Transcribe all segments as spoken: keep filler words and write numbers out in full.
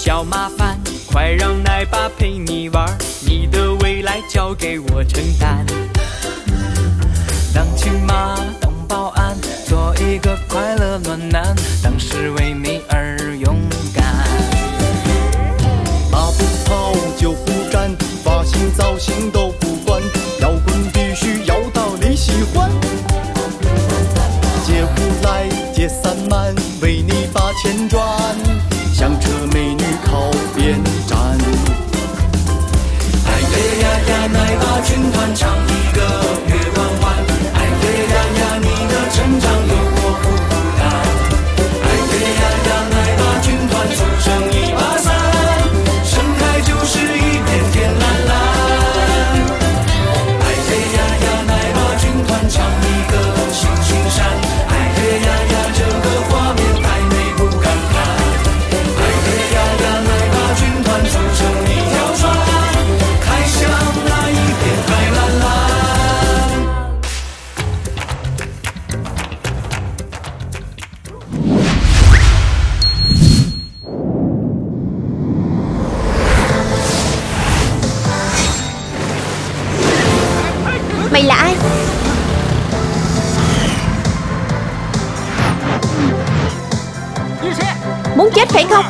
小麻烦，快让奶爸陪你玩，你的未来交给我承担。当亲妈，当保安，做一个快乐暖男，当时为你而勇敢。 马不跑，酒不干，发型造型都不管，摇滚必须摇到你喜欢。借五来，借三满，为你把钱赚，想车美女靠边站。 哎呀呀呀，奶爸军团唱一个月光湾。哎呀呀呀，你的成长有多不孤单。哎呀呀呀，奶爸军团组成一把伞，盛开就是一片天蓝蓝。哎呀呀呀，奶爸军团唱一个星星闪。哎呀呀呀，这个画面太美不敢看。哎呀呀呀，奶爸军团组成一条船，开向那一片海蓝蓝。 Mày là ai? Muốn chết phải không?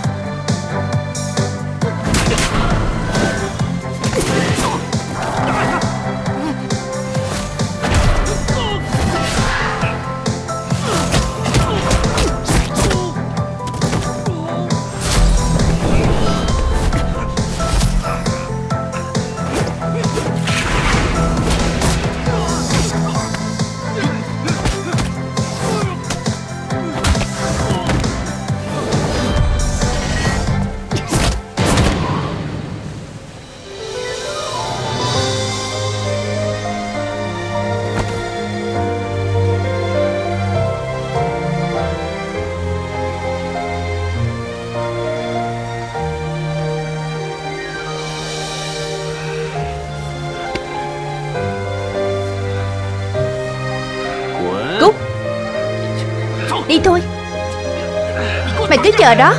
Cút. Đi thôi. Mày cứ chờ đó.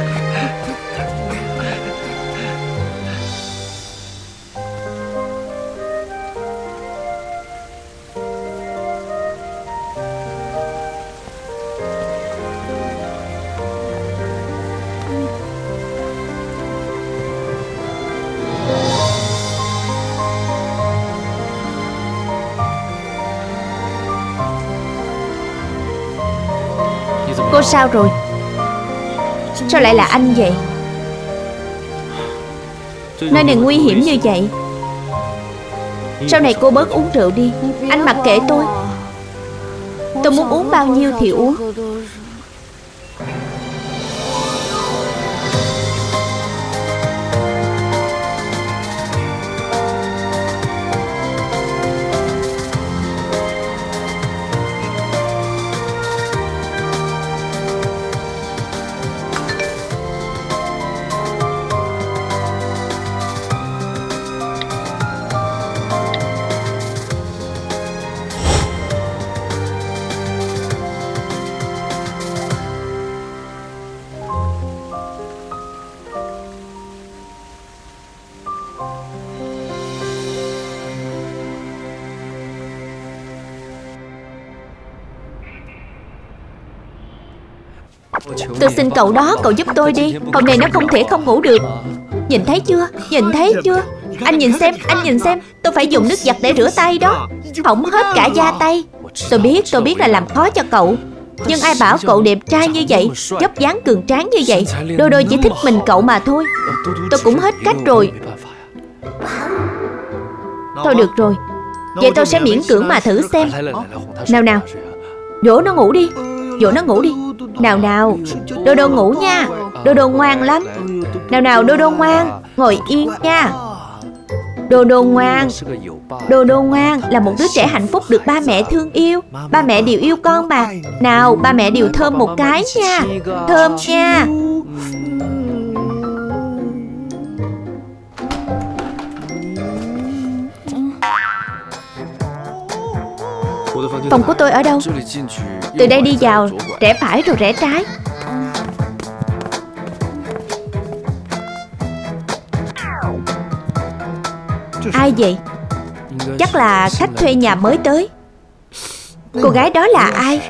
Cô sao rồi? Sao lại là anh vậy? Nơi này nguy hiểm như vậy. Sau này cô bớt uống rượu đi. Anh mặc kệ tôi. Tôi muốn uống bao nhiêu thì uống. Tôi xin cậu đó, cậu giúp tôi đi. Hôm nay nó không thể không ngủ được. Nhìn thấy chưa? Nhìn thấy chưa? Anh nhìn xem, anh nhìn xem. Tôi phải dùng nước giặt để rửa tay đó. Hỏng hết cả da tay. Tôi biết, tôi biết là làm khó cho cậu. Nhưng ai bảo cậu đẹp trai như vậy, dốc dáng cường tráng như vậy. Đôi đôi chỉ thích mình cậu mà thôi. Tôi cũng hết cách rồi. Thôi được rồi. Vậy tôi sẽ miễn cưỡng mà thử xem. Nào nào, dỗ nó ngủ đi. Dỗ nó ngủ đi. Nào nào, Đô Đô ngủ nha. Đô Đô ngoan lắm. Nào nào, Đô Đô ngoan, ngồi yên nha. Đô Đô ngoan. Đô Đô ngoan là một đứa trẻ hạnh phúc được ba mẹ thương yêu. Ba mẹ đều yêu con mà. Nào, ba mẹ đều thơm một cái nha. Thơm nha. Phòng của tôi ở đâu? Từ đây đi vào, rẽ phải rồi rẽ trái. Ai vậy? Chắc là khách thuê nhà mới tới. Cô gái đó là ai?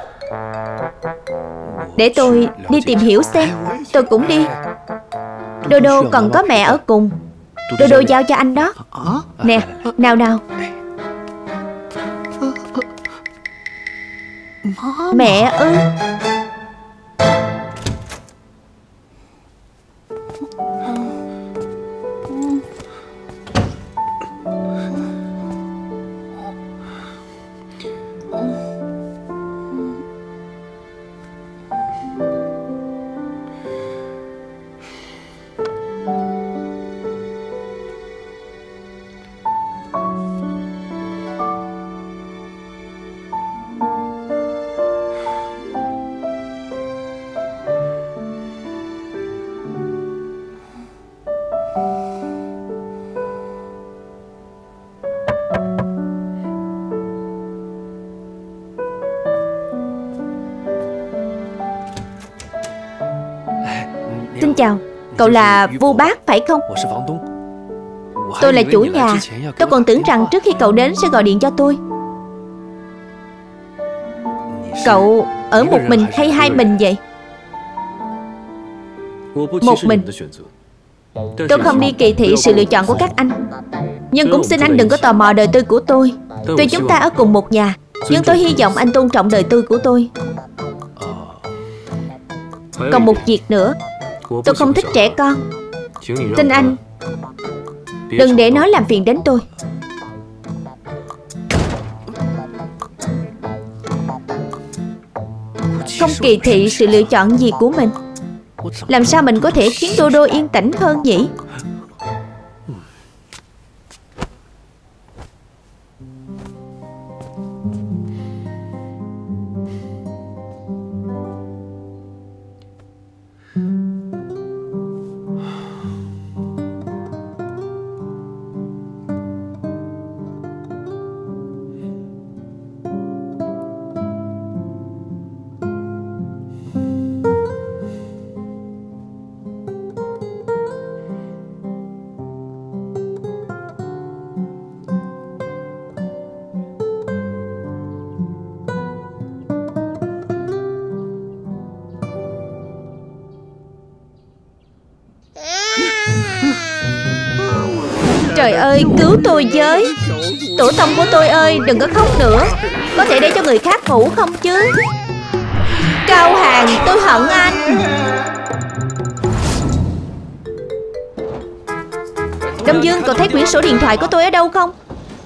Để tôi đi tìm hiểu xem. Tôi cũng đi. Đô Đô còn có mẹ ở cùng. Đô Đô giao cho anh đó. Nè, nào nào. Mẹ ư? Xin chào, cậu là Vu Bác phải không? Tôi là chủ nhà. Tôi còn tưởng rằng trước khi cậu đến sẽ gọi điện cho tôi. Cậu ở một mình hay hai mình vậy? Một mình. Tôi không đi kỳ thị sự lựa chọn của các anh, nhưng cũng xin anh đừng có tò mò đời tư của tôi. Tuy chúng ta ở cùng một nhà, nhưng tôi hy vọng anh tôn trọng đời tư của tôi. Còn một việc nữa, tôi không thích trẻ con. Xin anh đừng để nó làm phiền đến tôi. Không kỳ thị sự lựa chọn gì của mình. Làm sao mình có thể khiến Đô Đô yên tĩnh hơn nhỉ? Trời ơi, cứu tôi với. Tổ tông của tôi ơi, đừng có khóc nữa. Có thể để cho người khác ngủ không chứ? Cao Hàn, tôi hận anh. Đông Dương, cậu thấy quyển sổ điện thoại của tôi ở đâu không?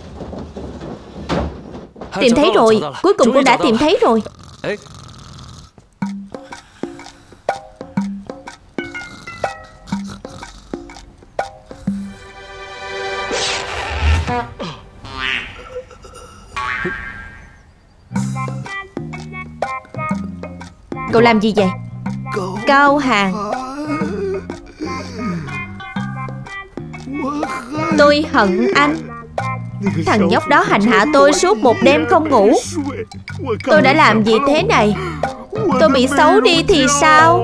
Tìm thấy rồi, cuối cùng cũng đã tìm thấy rồi. Cậu làm gì vậy? Cao Hàn, tôi hận anh. Thằng nhóc đó hành hạ tôi suốt một đêm không ngủ. Tôi đã làm gì thế này? Tôi bị xấu đi thì sao?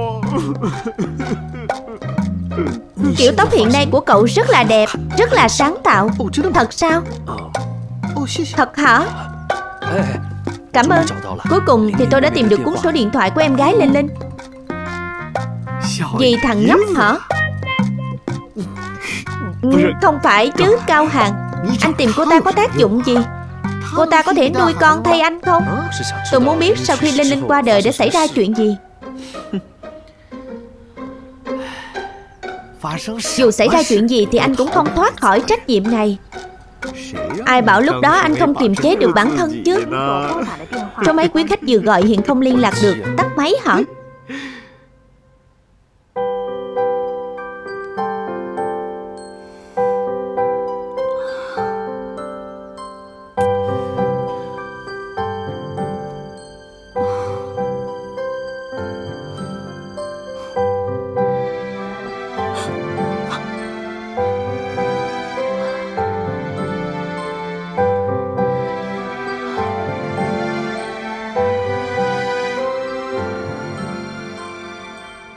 Kiểu tóc hiện nay của cậu rất là đẹp, rất là sáng tạo. Thật sao? Thật hả? Cảm ơn. Cuối cùng thì tôi đã tìm được cuốn số điện thoại của em gái Linh Linh. Vì thằng nhóc hả? Không phải chứ Cao Hàn. Anh tìm cô ta có tác dụng gì? Cô ta có thể nuôi con thay anh không? Tôi muốn biết sau khi Linh Linh qua đời đã xảy ra chuyện gì. Dù xảy ra chuyện gì thì anh cũng không thoát khỏi trách nhiệm này. Ai bảo lúc đó anh không kiềm chế được bản thân chứ? Số máy quý khách vừa gọi hiện không liên lạc được. Tắt máy hả?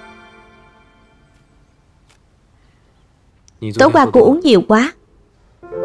Tối qua cô uống nhiều quá.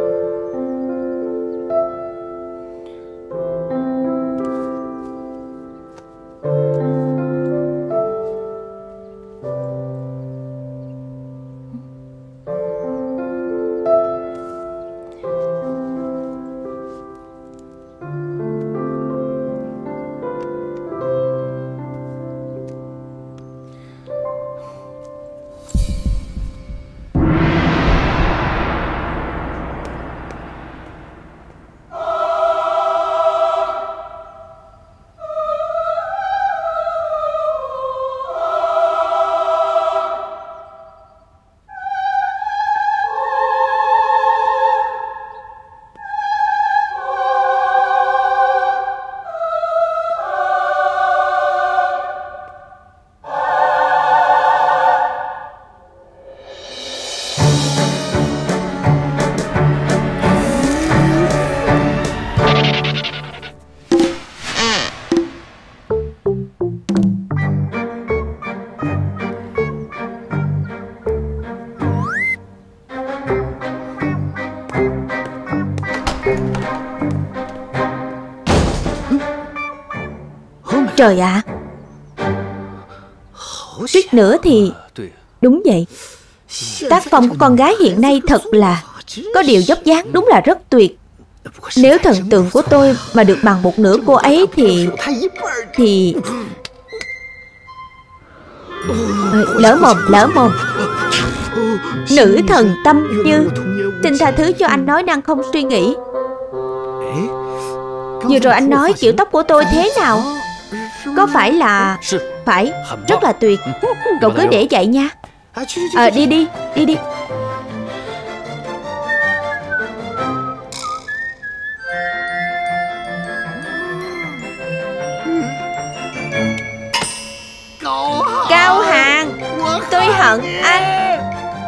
Trời ạ, suýt nữa thì... Đúng vậy. Tác phong của con gái hiện nay thật là có điều dốc dáng, đúng là rất tuyệt. Nếu thần tượng của tôi mà được bằng một nửa cô ấy thì... Thì... Lỡ mồm, lỡ mồm. Nữ thần Tâm Như, xin tha thứ cho anh nói năng không suy nghĩ. Vừa rồi anh nói kiểu tóc của tôi thế nào? Có phải là... Phải, rất là tuyệt. Cậu cứ để vậy nha. Ờ, đi đi, đi đi. Cao Hàn, tôi hận anh.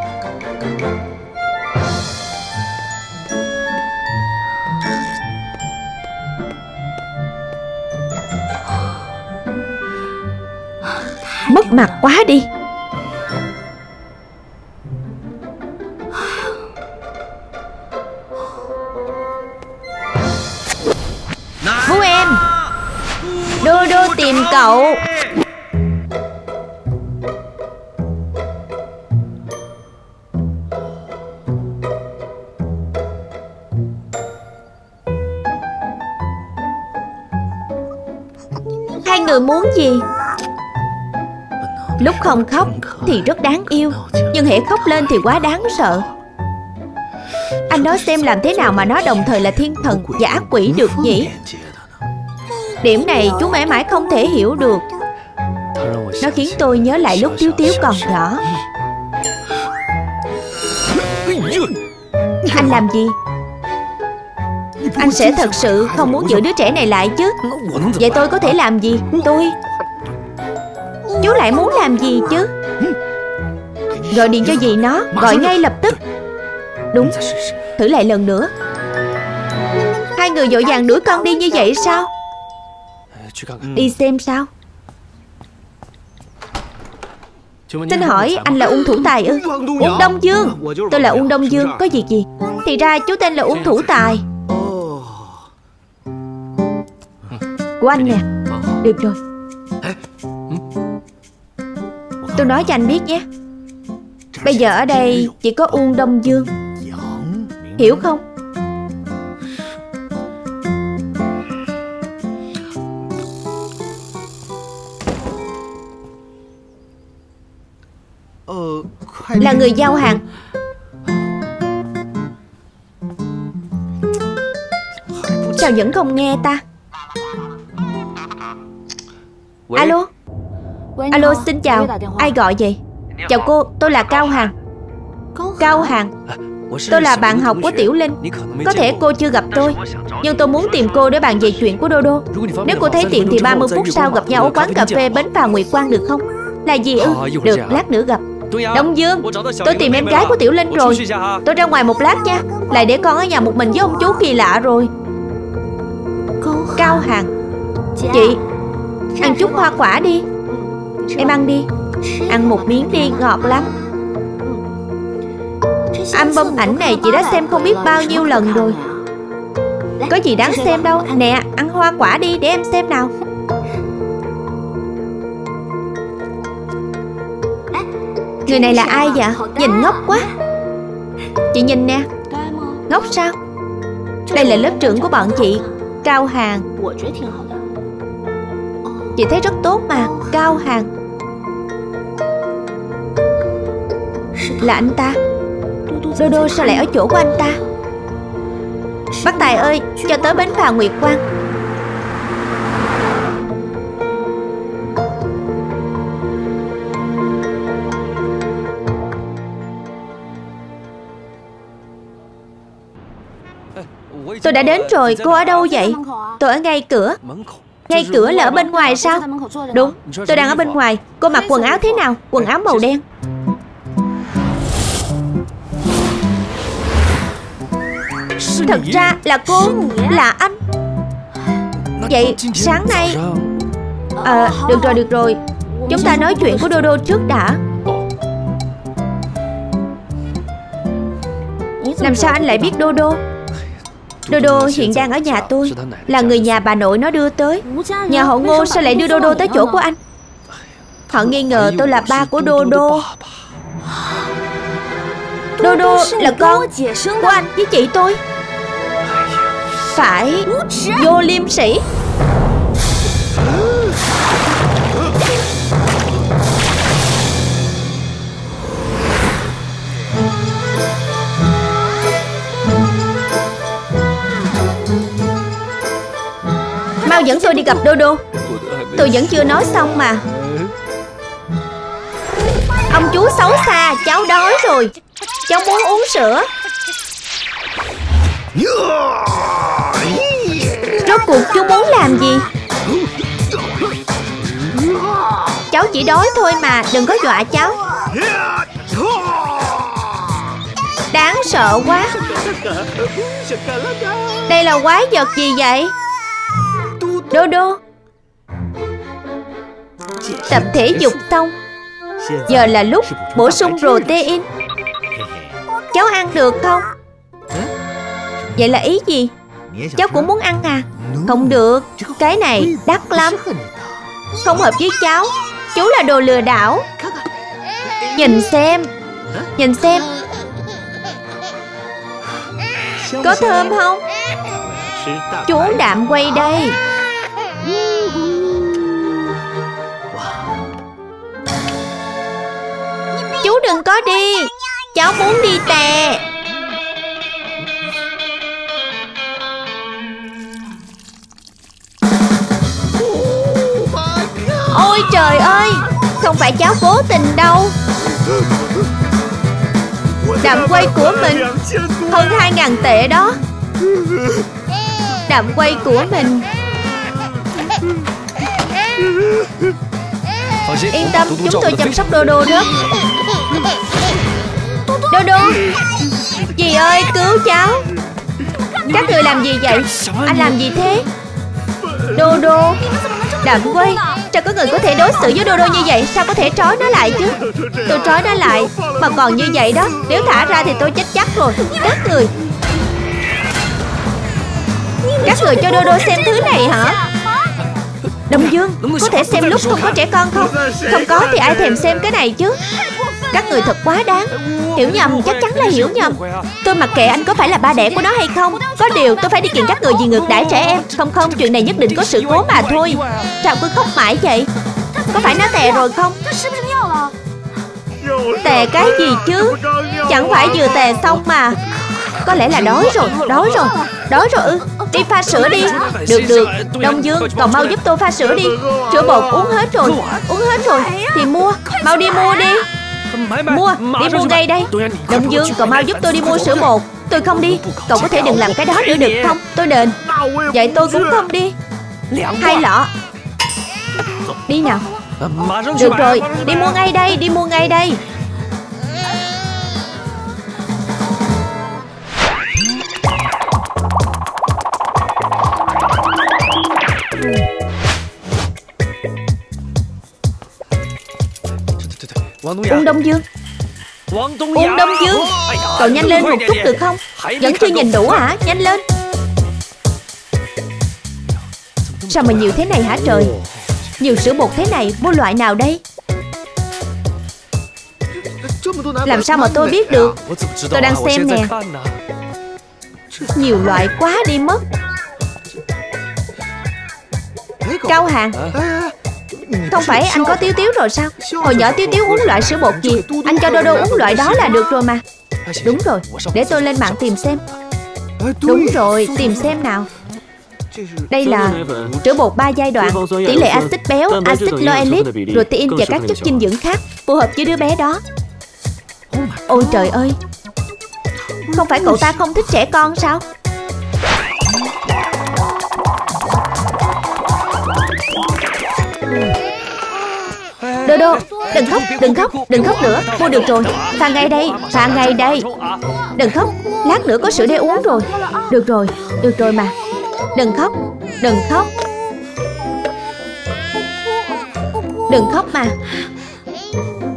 Mất mặt quá đi. Bố em, Đô Đô tìm cậu. Hai người muốn gì? Lúc không khóc thì rất đáng yêu, nhưng hễ khóc lên thì quá đáng sợ. Anh nói xem làm thế nào mà nó đồng thời là thiên thần và ác quỷ được nhỉ? Điểm này chú mãi mãi không thể hiểu được. Nó khiến tôi nhớ lại lúc Tiếu Tiếu còn nhỏ. Anh làm gì? Anh sẽ thật sự không muốn giữ đứa trẻ này lại chứ? Vậy tôi có thể làm gì? Tôi... Chú lại muốn làm gì chứ? Gọi điện cho dì nó, gọi ngay lập tức. Đúng, thử lại lần nữa. Hai người vội vàng đuổi con đi như vậy sao? Đi xem sao? Xin hỏi anh là Uông Thủ Tài ư? Uông Đông Dương. Tôi là Uông Đông Dương, có việc gì? Thì ra chú tên là Uông Thủ Tài. Của anh nè. Được rồi. Tôi nói cho anh biết nhé. Bây giờ ở đây chỉ có Uông Đông Dương, hiểu không? Là người giao hàng. Sao vẫn không nghe ta? Alo. Alo, xin chào. Ai gọi vậy? Chào cô, tôi là Cao Hàn. Cao Hàn. Tôi là bạn học của Tiểu Linh. Có thể cô chưa gặp tôi, nhưng tôi muốn tìm cô để bàn về chuyện của Đô Đô. Nếu cô thấy tiện thì ba mươi phút sau gặp nhau ở quán cà phê Bến Phà Nguyệt Quang được không? Là gì ư? Được, lát nữa gặp. Đông Dương, tôi tìm em gái của Tiểu Linh rồi. Tôi ra ngoài một lát nha. Lại để con ở nhà một mình với ông chú kỳ lạ rồi. Cao Hàn. Chị, ăn chút hoa quả đi. Em ăn đi. Ăn một miếng đi, ngọt lắm. Album ảnh này chị đã xem không biết bao nhiêu lần rồi. Có gì đáng xem đâu. Nè, ăn hoa quả đi để em xem nào. Người này là ai vậy? Nhìn ngốc quá. Chị nhìn nè. Ngốc sao? Đây là lớp trưởng của bọn chị, Cao Hàn. Chị thấy rất tốt mà. Cao Hàn. Là anh ta. Đô Đô sao lại ở chỗ của anh ta? Bác Tài ơi, cho tới Bến Phà Nguyệt Quang. Tôi đã đến rồi, cô ở đâu vậy? Tôi ở ngay cửa. Ngay cửa là ở bên ngoài sao? Đúng, tôi đang ở bên ngoài. Cô mặc quần áo thế nào? Quần áo màu đen. Thật ra là cô, là anh. Vậy sáng nay... À, được rồi, được rồi. Chúng ta nói chuyện của Đô Đô trước đã. Làm sao anh lại biết Đô Đô? Dodo hiện đang ở nhà tôi, là người nhà bà nội nó đưa tới. Nhà họ Ngô sao lại đưa Dodo tới chỗ của anh? Họ nghi ngờ tôi là ba của Dodo. Dodo là con của anh với chị tôi. Phải, vô liêm sỉ. Mau dẫn tôi đi gặp Dodo. Tôi vẫn chưa nói xong mà. Ông chú xấu xa, cháu đói rồi. Cháu muốn uống sữa. Rốt cuộc chú muốn làm gì? Cháu chỉ đói thôi mà, đừng có dọa cháu. Đáng sợ quá. Đây là quái vật gì vậy? Dodo. Tập thể dục xong, giờ là lúc bổ sung protein. Cháu ăn được không? Vậy là ý gì? Cháu cũng muốn ăn à? Không được, cái này đắt lắm. Không hợp với cháu. Chú là đồ lừa đảo. Nhìn xem. Nhìn xem. Có thơm không? Chú đạm quay đây. Chú đừng có đi. Cháu muốn đi tè. Ôi trời ơi, không phải cháu cố tình đâu. Đạm quay của mình hơn hai ngàn tệ đó. Đạm quay của mình. Yên tâm, chúng tôi chăm sóc Dodo đó. Dodo. Dì ơi, cứu cháu. Các người làm gì vậy? Anh làm gì thế? Dodo. Đạm quay. Sao có người có thể đối xử với Dodo như vậy? Sao có thể trói nó lại chứ? Tôi trói nó lại mà còn như vậy đó. Nếu thả ra thì tôi chết chắc rồi. Các người Các người cho Dodo xem thứ này hả? Đông Dương, có thể xem lúc không có trẻ con không? Không có thì ai thèm xem cái này chứ? Các người thật quá đáng. Hiểu nhầm, chắc chắn là hiểu nhầm. Tôi mặc kệ anh có phải là ba đẻ của nó hay không. Có điều tôi phải đi kiện các người vì ngược đãi trẻ em. Không không, chuyện này nhất định có sự cố mà thôi. Sao cứ khóc mãi vậy? Có phải nó tè rồi không? Tè cái gì chứ? Chẳng phải vừa tè xong mà. Có lẽ là đói rồi, đói rồi. Đói rồi ư? Đi pha sữa đi. Được được, Đông Dương, còn mau giúp tôi pha sữa đi. Sữa bột uống hết rồi. Uống hết rồi thì mua. Mau đi mua đi. Mua, đi mua ngay đây. Đông Dương, cậu mau giúp tôi đi mua sữa bột. Tôi không đi. Cậu có thể đừng làm cái đó nữa được không? Tôi đền. Vậy tôi cũng không đi. Hai lọ. Đi nào. Được rồi, đi mua ngay đây. Đi mua ngay đây. Uông Đông Dương. Uông Đông Dương, cậu nhanh lên một chút được không? Vẫn chưa nhìn đủ hả? Nhanh lên. Sao mà nhiều thế này hả trời? Nhiều sữa bột thế này, mua loại nào đây? Làm sao mà tôi biết được? Tôi đang xem nè. Nhiều loại quá đi mất. Cao Hàng, không phải anh có Tiếu Tiếu rồi sao? Hồi nhỏ Tiếu Tiếu uống loại sữa bột gì? Anh cho Dodo uống loại đó là được rồi mà. Đúng rồi, để tôi lên mạng tìm xem. Đúng rồi, tìm xem nào. Đây là sữa bột ba giai đoạn, tỷ lệ axit béo, axit linoleic, protein và các chất dinh dưỡng khác, phù hợp với đứa bé đó. Ôi trời ơi, không phải cậu ta không thích trẻ con sao? Dodo, đừng khóc, đừng khóc, đừng khóc nữa. Mua được rồi, pha ngay đây, pha ngay đây. Đừng khóc, lát nữa có sữa để uống rồi. Được rồi, được rồi mà. Đừng khóc, đừng khóc. Đừng khóc mà.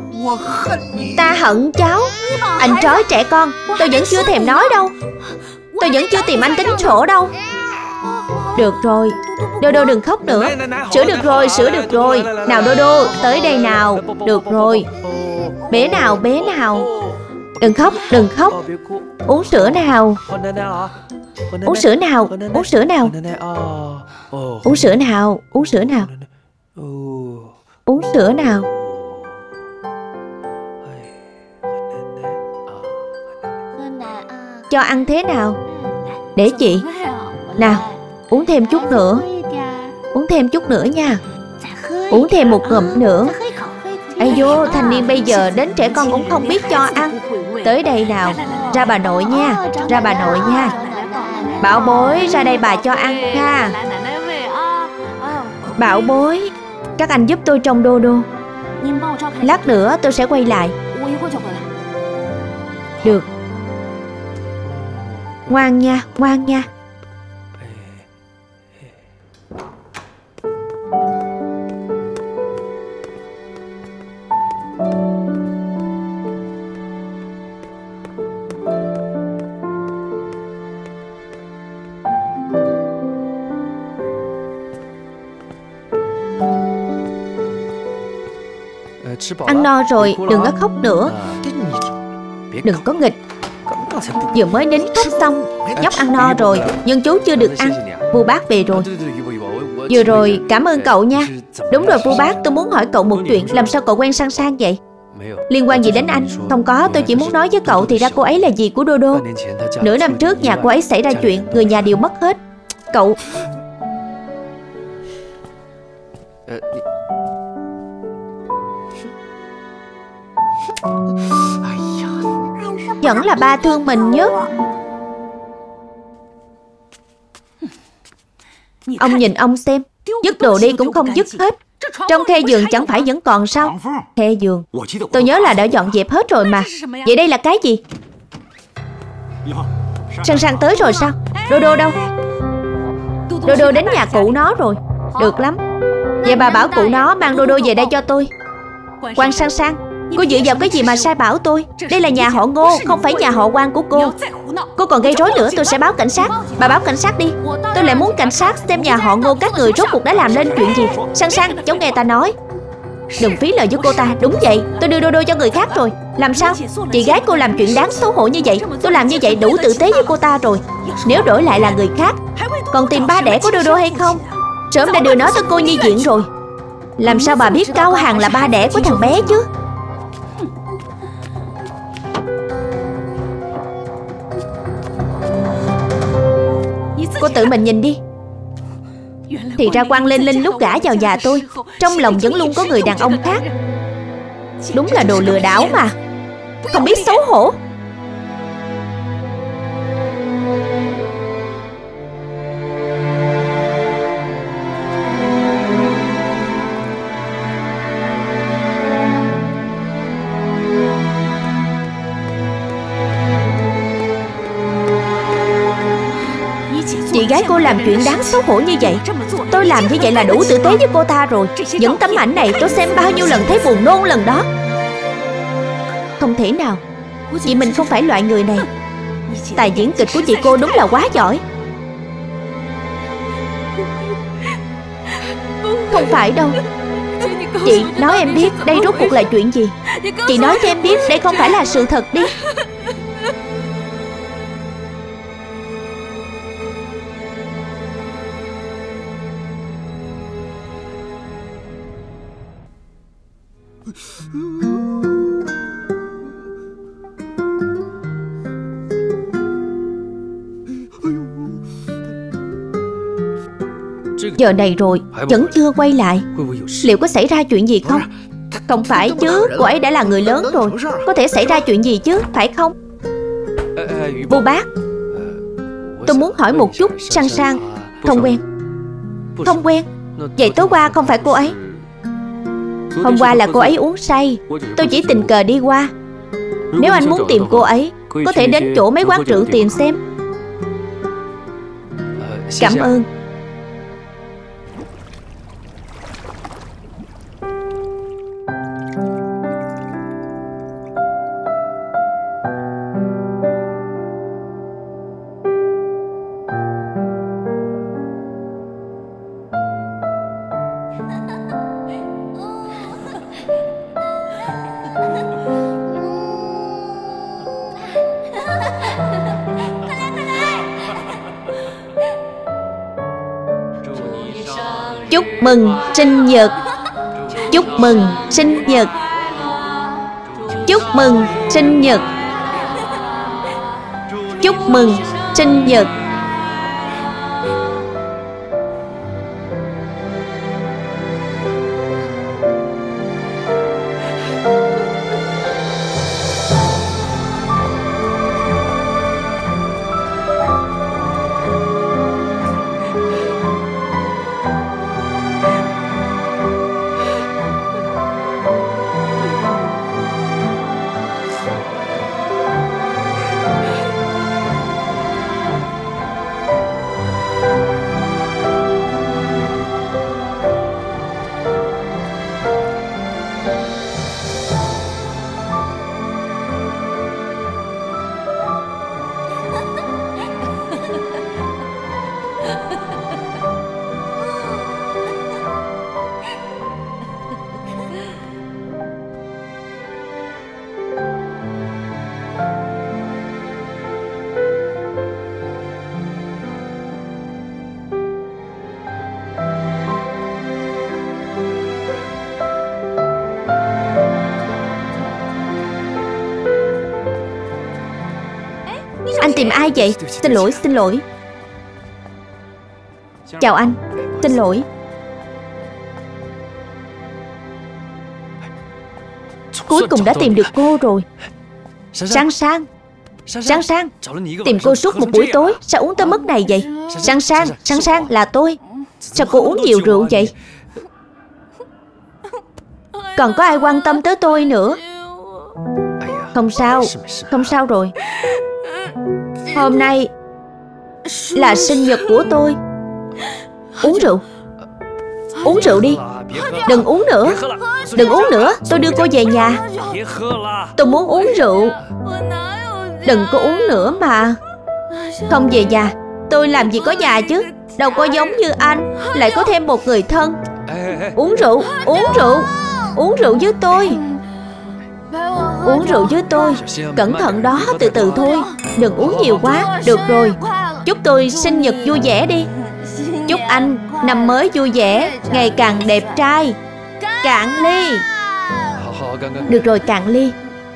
Ta hận cháu. Anh trói trẻ con, tôi vẫn chưa thèm nói đâu. Tôi vẫn chưa tìm anh tính sổ đâu. Được rồi, Đô Đô đừng khóc nữa. Sữa được rồi, sữa được rồi. Nào Đô Đô, tới đây nào. Được rồi. Bé nào, bé nào. Đừng khóc, đừng khóc. Uống sữa nào. Uống sữa nào, uống sữa nào. Uống sữa nào, uống sữa nào. Uống sữa nào. Cho ăn thế nào. Để chị. Nào, uống thêm chút nữa. Uống thêm chút nữa nha. Uống thêm một ngụm nữa. Ây vô, thanh niên bây giờ đến trẻ con cũng không biết cho ăn. Tới đây nào. Ra bà nội nha. Ra bà nội nha. Bảo bối, ra đây bà cho ăn ha. Bảo bối, các anh giúp tôi trông Đô Đô. Lát nữa tôi sẽ quay lại. Được. Ngoan nha, ngoan nha. Ăn no rồi, đừng có khóc nữa. Đừng có nghịch. Vừa mới nín khóc xong. Nhóc ăn no rồi, nhưng chú chưa được ăn. Vua Bác về rồi. Vừa rồi, cảm ơn cậu nha. Đúng rồi Vua Bác, tôi muốn hỏi cậu một chuyện. Làm sao cậu quen Sang Sang vậy? Liên quan gì đến anh? Không có, tôi chỉ muốn nói với cậu thì ra cô ấy là dì của Đô Đô. Nửa năm trước nhà cô ấy xảy ra chuyện, người nhà đều mất hết. Cậu... Vẫn là ba thương mình nhất. Ông nhìn ông xem. Dứt đồ đi cũng không dứt hết. Trong khe giường chẳng phải vẫn còn sao? Khe giường tôi nhớ là đã dọn dẹp hết rồi mà. Vậy đây là cái gì? Sang Sang tới rồi sao? Đô Đô đâu? Đô Đô đến nhà cụ nó rồi. Được lắm. Vậy bà bảo cụ nó mang Đô Đô về đây cho tôi. Quan Sang Sang, cô dựa vào cái gì mà sai bảo tôi? Đây là nhà họ Ngô, không phải nhà họ Quan của cô. Cô còn gây rối nữa tôi sẽ báo cảnh sát. Bà báo cảnh sát đi. Tôi lại muốn cảnh sát xem nhà họ Ngô các người rốt cuộc đã làm lên chuyện gì. Sang Sang, cháu nghe ta nói. Đừng phí lời với cô ta. Đúng vậy, tôi đưa Đô Đô cho người khác rồi. Làm sao? Chị gái cô làm chuyện đáng xấu hổ như vậy. Tôi làm như vậy đủ tử tế với cô ta rồi. Nếu đổi lại là người khác, còn tìm ba đẻ của Đô Đô hay không? Sớm đã đưa nó tới cô nhi viện rồi. Làm sao bà biết Cao Hàn là ba đẻ của thằng bé chứ? Cô tự mình nhìn đi. Thì ra Quang Linh Linh lúc gả vào nhà tôi, trong lòng vẫn luôn có người đàn ông khác. Đúng là đồ lừa đảo mà. Không biết xấu hổ. Chị gái cô làm chuyện đáng xấu hổ như vậy. Tôi làm như vậy là đủ tử tế với cô ta rồi. Những tấm ảnh này tôi xem bao nhiêu lần thấy buồn nôn lần đó. Không thể nào. Chị mình không phải loại người này. Tài diễn kịch của chị cô đúng là quá giỏi. Không phải đâu. Chị nói em biết đây rốt cuộc là chuyện gì. Chị nói cho em biết đây không phải là sự thật đi. Giờ này rồi vẫn chưa quay lại. Liệu có xảy ra chuyện gì không? Không phải chứ, cô ấy đã là người lớn rồi. Có thể xảy ra chuyện gì chứ, phải không? Vua Bác, tôi muốn hỏi một chút. Sang Sang không quen. Không quen. Vậy tối qua không phải cô ấy. Hôm qua là cô ấy uống say. Tôi chỉ tình cờ đi qua. Nếu anh muốn tìm cô ấy, có thể đến chỗ mấy quán rượu tiền xem. Cảm ơn. Chúc mừng sinh nhật. Chúc mừng sinh nhật. Chúc mừng sinh nhật. Chúc mừng sinh nhật. Anh tìm ai vậy? Xin lỗi, xin lỗi. Chào anh. Xin lỗi. Cuối cùng đã tìm được cô rồi. Sang Sang. Sang Sang, tìm cô suốt một buổi tối, sao uống tới mức này vậy? Sang Sang, Sang Sang là tôi. Sao cô uống nhiều rượu vậy? Còn có ai quan tâm tới tôi nữa? Không sao, không sao rồi. Hôm nay là sinh nhật của tôi. Uống rượu. Uống rượu đi. Đừng uống nữa. Đừng uống nữa, tôi đưa cô về nhà. Tôi muốn uống rượu. Đừng có uống nữa mà. Không về nhà. Tôi làm gì có nhà chứ. Đâu có giống như anh lại có thêm một người thân. Uống rượu, uống rượu. Uống rượu với tôi. Uống rượu với tôi. Cẩn thận đó, từ từ thôi. Đừng uống nhiều quá. Được rồi. Chúc tôi sinh nhật vui vẻ đi. Chúc anh năm mới vui vẻ, ngày càng đẹp trai. Cạn ly. Được rồi, cạn ly.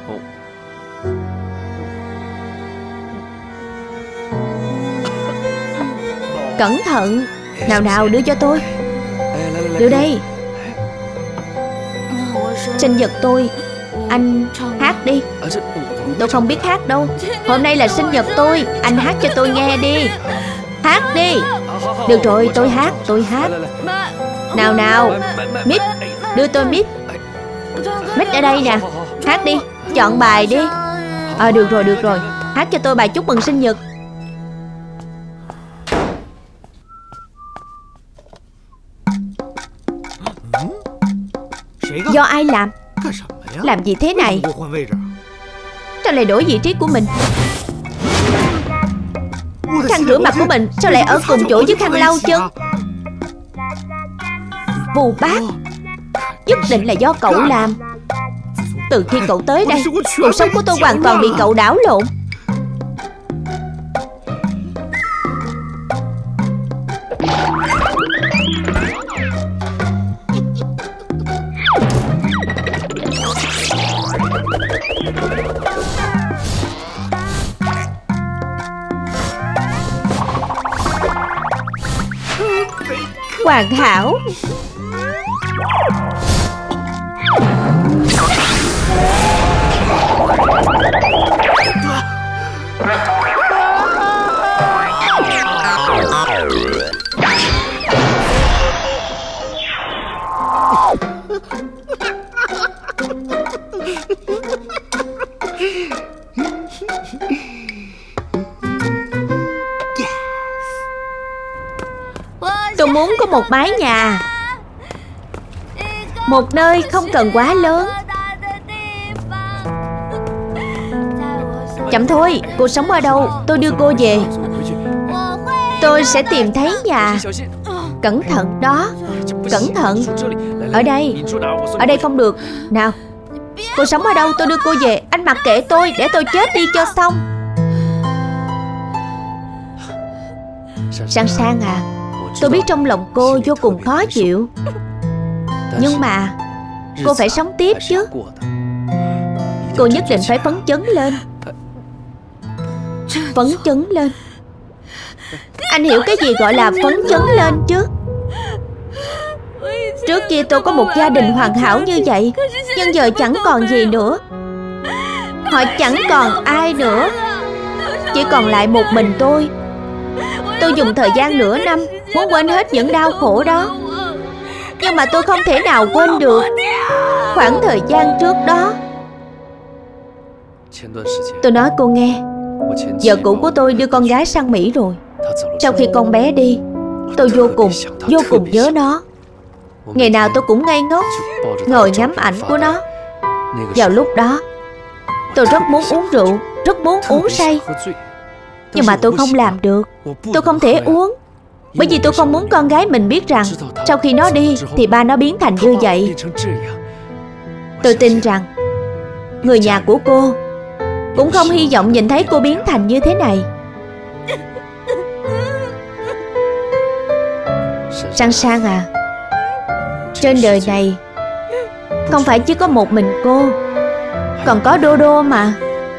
Cẩn thận. Nào nào, đưa cho tôi. Đưa đây. Sinh nhật tôi. Anh hát đi. Tôi không biết hát đâu. Hôm nay là sinh nhật tôi. Anh hát cho tôi nghe đi. Hát đi. Được rồi, tôi hát, tôi hát. Nào nào, mic, đưa tôi mic. Mic ở đây nè. Hát đi, chọn bài đi. À được rồi, được rồi. Hát cho tôi bài chúc mừng sinh nhật. Do ai làm? Làm gì thế này? Sao lại đổi vị trí của mình? Khăn rửa mặt của mình sao lại ở cùng chỗ với khăn lau chân? Vù bác, nhất định là do cậu làm. Từ khi cậu tới đây, cuộc sống của tôi hoàn toàn bị cậu đảo lộn. Hoàn hảo. Tôi muốn có một mái nhà, một nơi không cần quá lớn. Chậm thôi, cô sống ở đâu? Tôi đưa cô về. Tôi sẽ tìm thấy nhà. Cẩn thận đó. Cẩn thận. Ở đây. Ở đây không được. Nào, cô sống ở đâu? Tôi đưa cô về. Anh mặc kệ tôi, để tôi chết đi cho xong. Sang Sang à, Tôi biết trong lòng cô vô cùng khó chịu, nhưng mà cô phải sống tiếp chứ. Cô nhất định phải phấn chấn lên. Phấn chấn lên. Anh hiểu cái gì gọi là phấn chấn lên chứ? Trước kia tôi có một gia đình hoàn hảo như vậy, nhưng giờ chẳng còn gì nữa. Họ chẳng còn ai nữa, chỉ còn lại một mình tôi. Tôi dùng thời gian nửa năm muốn quên hết những đau khổ đó, nhưng mà tôi không thể nào quên được khoảng thời gian trước đó. Tôi nói cô nghe, vợ cũ của tôi đưa con gái sang Mỹ rồi. Sau khi con bé đi, tôi vô cùng, vô cùng nhớ nó. Ngày nào tôi cũng ngây ngốc ngồi ngắm ảnh của nó. Vào lúc đó tôi rất muốn uống rượu, rất muốn uống say, nhưng mà tôi không làm được. Tôi không thể uống, bởi vì tôi không muốn con gái mình biết rằng sau khi nó đi thì ba nó biến thành như vậy. Tôi tin rằng người nhà của cô cũng không hy vọng nhìn thấy cô biến thành như thế này. Sang Sang à, trên đời này không phải chỉ có một mình cô, còn có Đô Đô mà.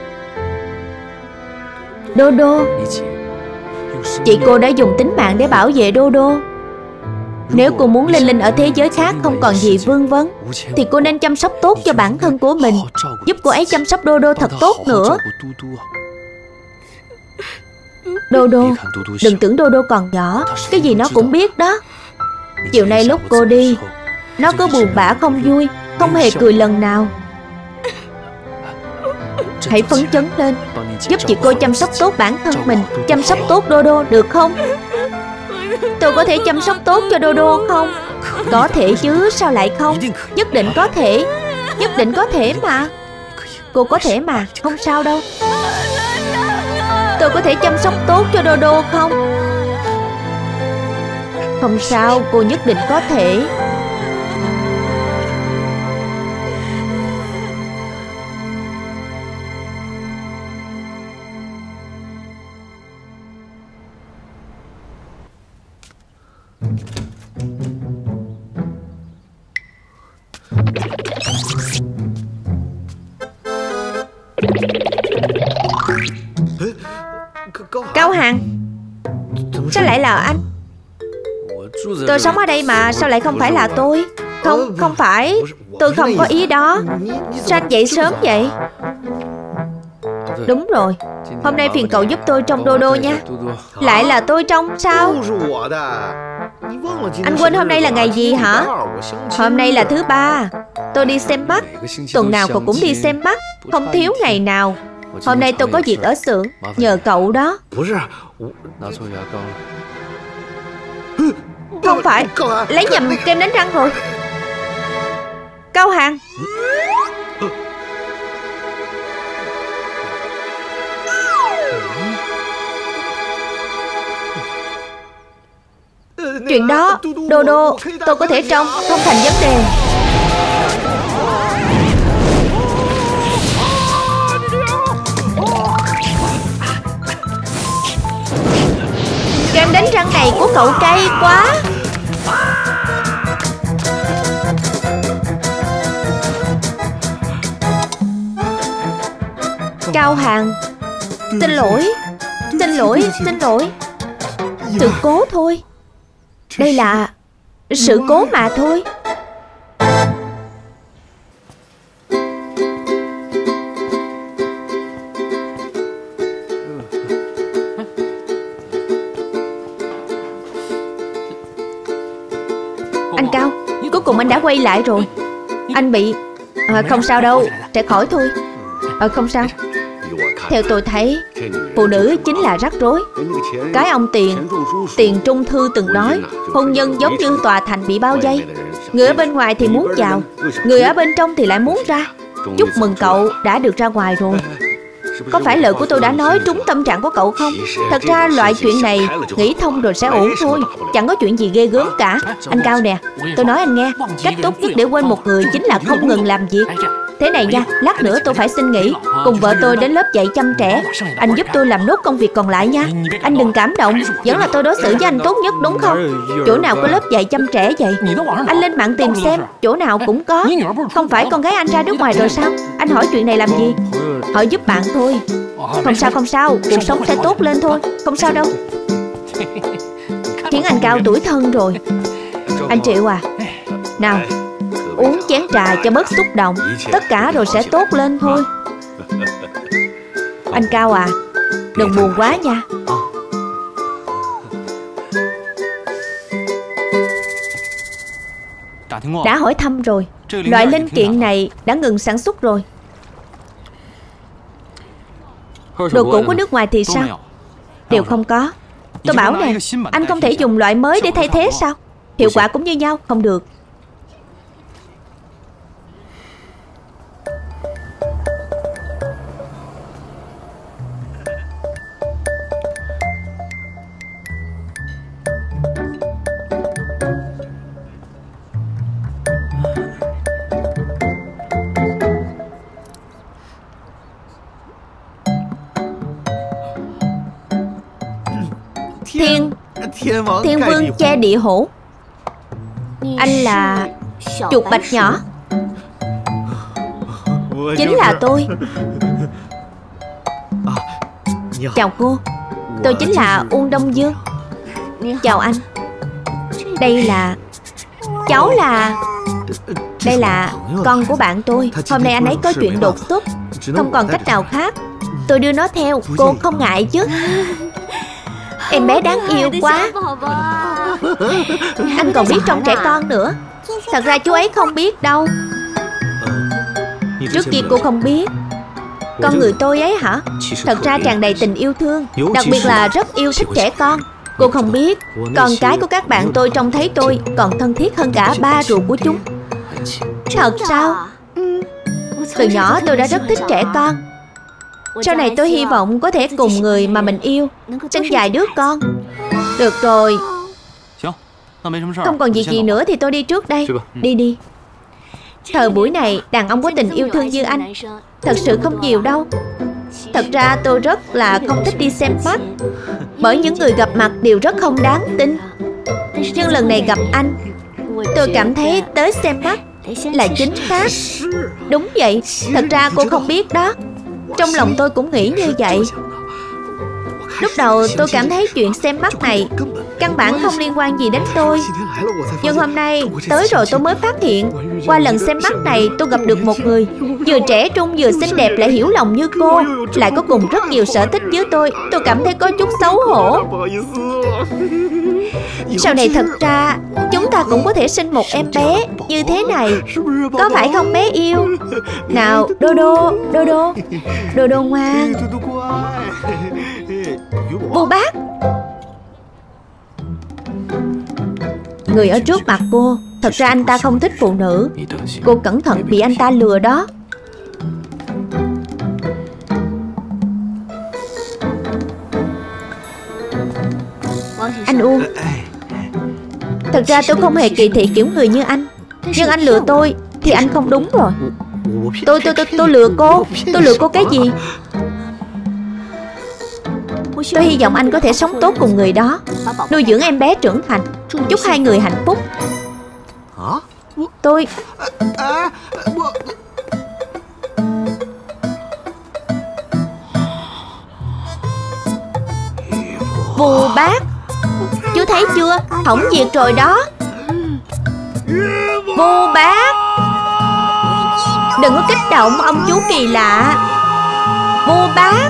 Đô Đô, chị cô đã dùng tính mạng để bảo vệ Đô Đô. Nếu cô muốn Linh Linh ở thế giới khác không còn gì vương vấn, thì cô nên chăm sóc tốt cho bản thân của mình, giúp cô ấy chăm sóc Đô Đô thật tốt nữa. Đô Đô, đừng tưởng Đô Đô còn nhỏ, cái gì nó cũng biết đó. Chiều nay lúc cô đi, nó cứ buồn bã không vui, không hề cười lần nào. Hãy phấn chấn lên, giúp chị cô chăm sóc tốt bản thân mình, chăm sóc tốt Đô Đô được không? Tôi có thể chăm sóc tốt cho Đô Đô không? Có thể chứ, sao lại không? Nhất định có thể, nhất định có thể mà. Cô có thể mà, không sao đâu. Tôi có thể chăm sóc tốt cho Đô Đô không? Không sao, cô nhất định có thể. Cao Hàn, sao lại là anh? Tôi sống ở đây mà, sao lại không phải là tôi? Không, không phải, tôi không có ý đó. Sao anh dậy sớm vậy? Đúng rồi, hôm nay phiền cậu giúp tôi trông Đô Đô nha. Lại là tôi trông sao? Anh quên hôm nay là ngày gì hả? Hôm nay là thứ ba. Tôi đi xem mắt. Tuần nào cậu cũng đi xem mắt, không thiếu ngày nào. Hôm nay tôi có việc ở xưởng, nhờ cậu đó. Không phải, lấy nhầm kem đánh răng rồi. Cao Hàn, chuyện đó, Đô Đô, tôi có thể trông, không thành vấn đề. Kem đánh răng này của cậu cay quá. Cao Hàn, xin lỗi, xin lỗi, xin lỗi. Sự cố thôi. Đây là sự cố mà thôi. Anh Cao, cuối cùng anh đã quay lại rồi. Anh bị à, không sao đâu, sẽ khỏi thôi. à, Không sao. Theo tôi thấy, phụ nữ chính là rắc rối. Cái ông Tiền Tiền Trung Thư từng nói, hôn nhân giống như tòa thành bị bao vây. Người ở bên ngoài thì muốn vào, người ở bên trong thì lại muốn ra. Chúc mừng cậu đã được ra ngoài rồi. Có phải lời của tôi đã nói trúng tâm trạng của cậu không? Thật ra loại chuyện này nghĩ thông rồi sẽ ổn thôi, chẳng có chuyện gì ghê gớm cả. Anh Cao nè, tôi nói anh nghe, cách tốt nhất để quên một người chính là không ngừng làm việc. Thế này nha, lát nữa tôi phải xin nghỉ, cùng vợ tôi đến lớp dạy chăm trẻ. Anh giúp tôi làm nốt công việc còn lại nha. Anh đừng cảm động, vẫn là tôi đối xử với anh tốt nhất đúng không? Chỗ nào có lớp dạy chăm trẻ vậy? Anh lên mạng tìm xem, chỗ nào cũng có. Không phải con gái anh ra nước ngoài rồi sao? Anh hỏi chuyện này làm gì? Hỏi giúp bạn thôi. Không sao không sao, cuộc sống sẽ tốt lên thôi. Không sao đâu. Khiến anh Cao tuổi thân rồi. Anh Triệu à, nào, uống chén trà cho bớt xúc động. Tất cả rồi sẽ tốt lên thôi. Anh Cao à, đừng buồn quá nha. Đã hỏi thăm rồi, loại linh kiện này đã ngừng sản xuất rồi. Đồ cũ của nước ngoài thì sao? Đều không có. Tôi bảo nè, anh không thể dùng loại mới để thay thế sao? Hiệu quả cũng như nhau, không được. Thiên Thiên Vương che địa hổ. Anh là chuột bạch nhỏ. Chính là tôi. Chào cô, tôi chính là Uông Đông Dương. Chào anh. Đây là... Cháu là... Đây là con của bạn tôi. Hôm nay anh ấy có chuyện đột xuất, không còn cách nào khác. Tôi đưa nó theo, cô không ngại chứ? Em bé đáng yêu quá. Anh còn biết trông trẻ con nữa. Thật ra chú ấy không biết đâu. Trước kia cô không biết. Con người tôi ấy hả? Thật ra tràn đầy tình yêu thương, đặc biệt là rất yêu thích trẻ con. Cô không biết, con cái của các bạn tôi trông thấy tôi còn thân thiết hơn cả ba ruột của chúng. Thật sao? Từ nhỏ tôi đã rất thích trẻ con. Sau này tôi hy vọng có thể cùng người mà mình yêu sinh vài đứa con. Được rồi, không còn gì gì nữa thì tôi đi trước đây. Đi đi. Thời buổi này đàn ông có tình yêu thương như anh thật sự không nhiều đâu. Thật ra tôi rất là không thích đi xem mắt, bởi những người gặp mặt đều rất không đáng tin. Nhưng lần này gặp anh, tôi cảm thấy tới xem mắt là chính xác. Đúng vậy, thật ra cô không biết đó. Trong lòng tôi cũng nghĩ như vậy. Lúc đầu tôi cảm thấy chuyện xem mắt này căn bản không liên quan gì đến tôi. Nhưng hôm nay tới rồi tôi mới phát hiện, qua lần xem mắt này tôi gặp được một người vừa trẻ trung vừa xinh đẹp lại hiểu lòng như cô, lại có cùng rất nhiều sở thích với tôi. Tôi cảm thấy có chút xấu hổ. Sau này thật ra chúng ta cũng có thể sinh một em bé như thế này, có phải không bé yêu? Nào Đô Đô, Đô Đô, Đô Đô ngoan. Vô Bác. Người ở trước mặt cô, thật ra anh ta không thích phụ nữ. Cô cẩn thận bị anh ta lừa đó. Anh Uông, thật ra tôi không hề kỳ thị kiểu người như anh. Nhưng anh lừa tôi thì anh không đúng rồi. Tôi tôi tôi tôi lừa cô. Tôi lừa cô cái gì? Tôi hy vọng anh có thể sống tốt cùng người đó, nuôi dưỡng em bé trưởng thành. Chúc hai người hạnh phúc. Tôi... Vô Bác, chú thấy chưa? Hỏng việc rồi đó. Vô Bác, đừng có kích động ông chú kỳ lạ. Vô Bác.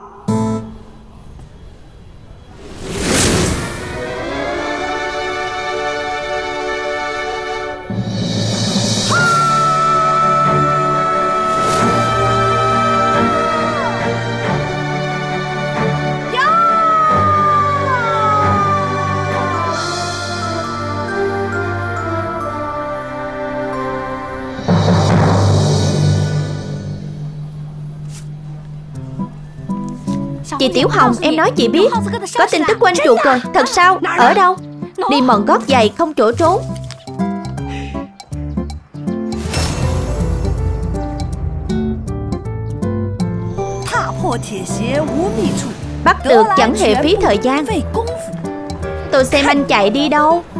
Chị Tiểu Hồng, em nói chị biết. Có tin tức của anh chuột rồi. Thật sao? Ở đâu? Đi mòn gót giày không chỗ trốn. Bắt được chẳng hề phí thời gian. Tôi xem anh chạy đi đâu.